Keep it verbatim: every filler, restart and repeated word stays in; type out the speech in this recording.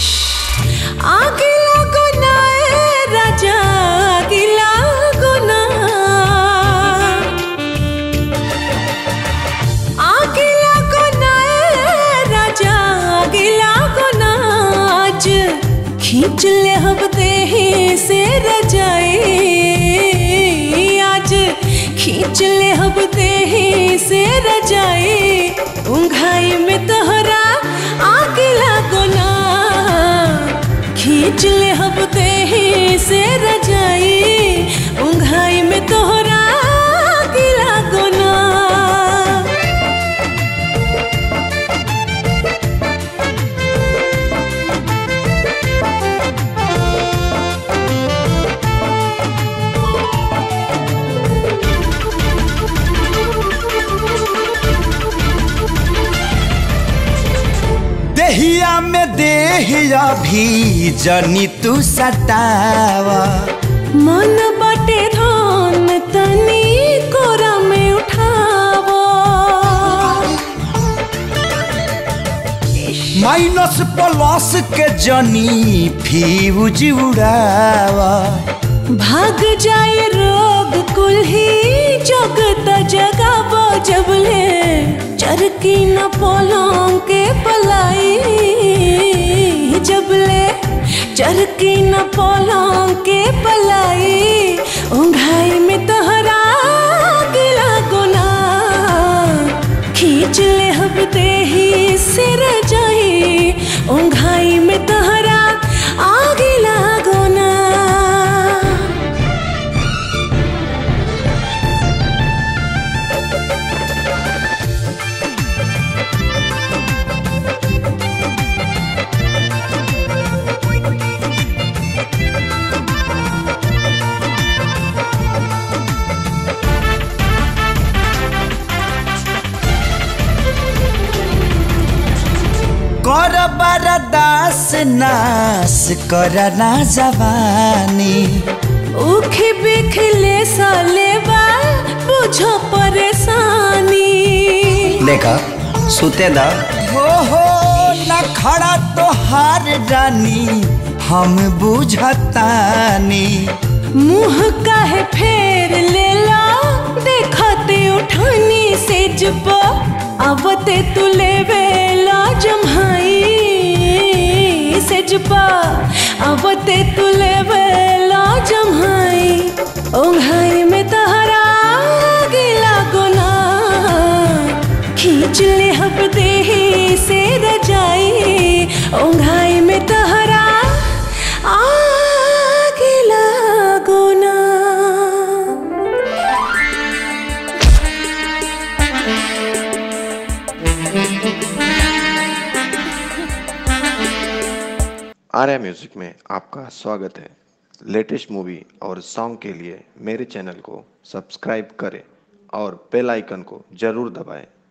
आगे लागो ना ए राजा, आगे लागो ना, आगे लागो ना ए राजा, आगे लागो ना। आज खींच ले हम देही से रजाई, आज खींच ले हम देही से रजाई। उंघाई में तोहरा आगे लागो ना, खींच ले हम देही से रजाई। उंघाई में तोहरा आगे लागो ना। देहिया में देहिया भी जनी तू सतावा। मन बाटे धान तनी कोरा में उठावा। माइनस प्लस के जनी फ्यूज उड़ावा। भाग जाए रोग कुल्ही जगत जगाबो जबले चरकी न पलंग के पलाई। जबले चरकी न पलंग के पलाई। उंघाई में तोहरा आगे लागो ना, खींच ले हम देही से रजाई। उंघाई में तोहरा आगे लागो ना। कर बरदास नास कर ना जवानी। उखी बिखले साले बा बुझो परेशानी। देखा सुते दा हो हो न खड़ा तो हार रानी हम बुझतानी। मुँह काहे फेर ले ला देखते उठानी से जब आवते तू लेवे ला जम्हाई। से जब आवते तू लेवे ला जम्हाई। उंघाई में तोहरा आगे लागो ना, खींच ले हम देही से रजाई। उंघाई में तोहरा आगे लागो ना। आर्या म्यूजिक में आपका स्वागत है। लेटेस्ट मूवी और सॉन्ग के लिए मेरे चैनल को सब्सक्राइब करें और बेल आइकन को जरूर दबाएं।